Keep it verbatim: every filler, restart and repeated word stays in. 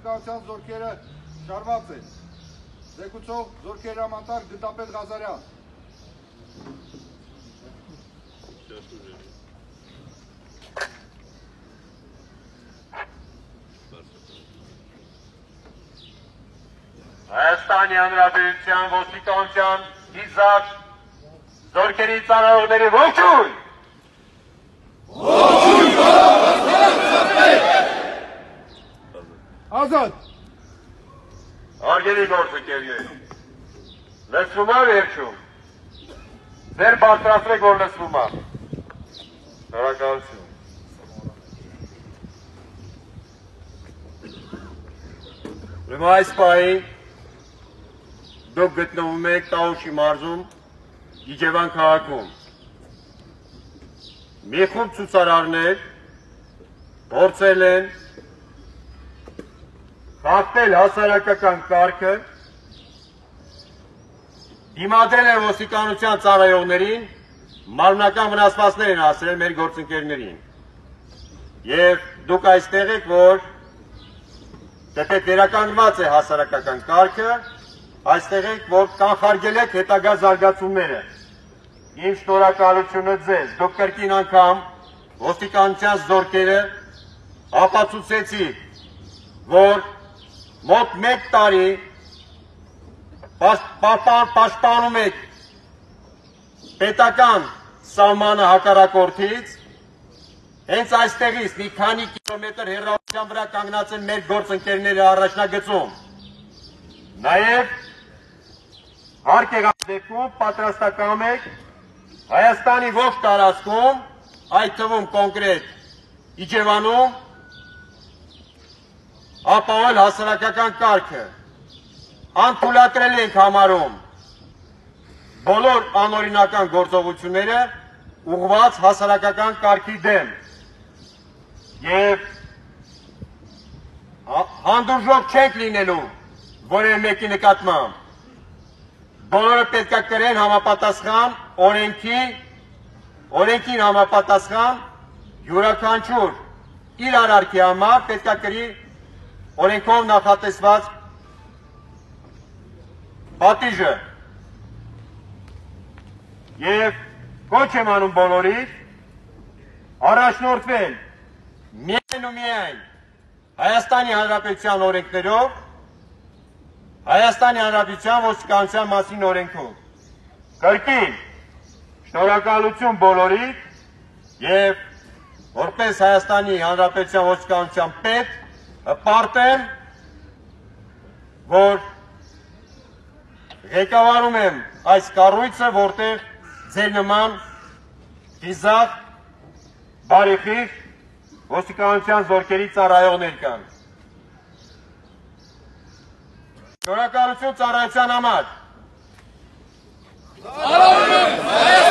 ոստիկանության զորքերը շարված են։ Զեկուցող զորքերի հրամանատար գնդապետ Ղազարյան։ Հայաստանի Հանրապետության ոստիկանության դիզակ զորքերի ծառայողների ողջույն։ Ազատ։ Հարգելի գործընկերներ, լսվում է վերջում։ Ձեր բարձրացրեք, որ լսվում է։ Շնորհակալություն։ Ուրեմն այս պահին դուք գտնվում եք Տաուշի մարզում Իջևան քաղաքում։ Մի խումբ ցուցարարներ փորձել են խախտել հասարակական կարգը, դիմադրել են ոստիկանության ծառայողներին, մարմնական վնասվածքներ են հասցրել մեր գործընկերներին։ Եվ դուք այստեղ եք, որ դեպի վերականգնված է հասարակական կարգը, այստեղ եք, որ կանխարգել եք հետագա զարգացումները։ Իմ շնորհակալությունը ձեզ, դուք կրկին անգամ ոստիկանության զորքերը ապացուցեցիք, որ մոտ մեկ տարի պաշտպանում եք պետական սահմանը հակառակորդից, հենց այստեղից մի քանի կիլոմետր հեռավորության վրա կանգնած են մեր գործընկերները առաջնագծում։ Նաև հարկ եղած դեպքում պատրաստակամ եք Հայաստանի ողջ տարածքում, այդ թվում կոնկրետ Իջևանում, ապահովել հասարակական կարգը, անթույլատրել ենք համարում բոլոր անօրինական գործողությունները ուղղված հասարակական կարգի դեմ և հանդուրժող չենք լինելու որևէ մեկի նկատմամբ։ Բոլորը պետք է կրեն համապատասխան օրենքի, օրենքին համապատասխան յուրաքանչյուր իր արարքի համար պետք է կրի օրենքով նախատեսված պատիժը։ Եվ կոչ եմ անում բոլորից առաջնորդվել միայն ու միայն Հայաստանի Հանրապետության օրենքներով, Հայաստանի Հանրապետության ոստիկանության մասին օրենքով։ Կրկին շնորհակալություն բոլորիդ և որպես Հայաստանի Հանրապետության ոստիկանության պետ հպարտ եմ, որ ղեկավարում եմ այս կառույցը, որտեղ ձեր նման դիզակ, բարեխիղճ ոստիկանության զորքերի ծառայողներ կան։ Շնորհակալություն ծառայության համար։